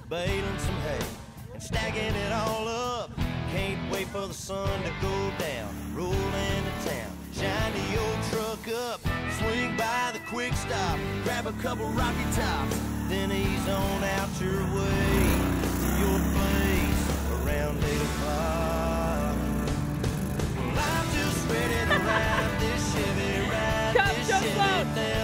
baling some hay and stacking it all up. Can't wait for the sun to go down. Roll into town, shine the old truck up, swing by the quick stop, grab a couple Rocky Tops, then ease on out your way to your place around 8 o'clock. Well, I'm just ready to ride this Chevy, ride this Chevy down.